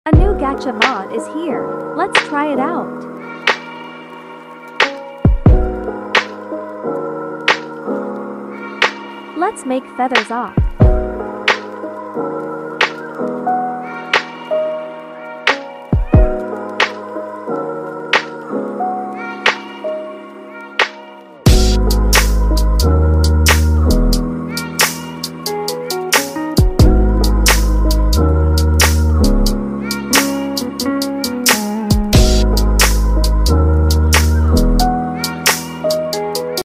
A new gacha mod is here. Let's try it out. Let's make feathers off.